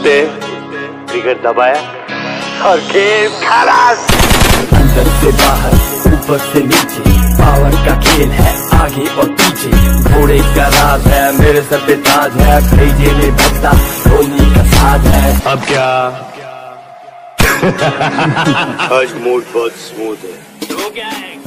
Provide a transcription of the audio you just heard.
कुत्ते, ट्रिगर दबाया और गेम खलास। अंदर से बाहर, ऊपर से नीचे, पावर का खेल है आगे और पीछे। घोड़े का राज है, मेरे सर पे ताज है, भेजे में भक्ता धोनी का साथ है। अब क्या आज मूड बहुत स्मूथ है।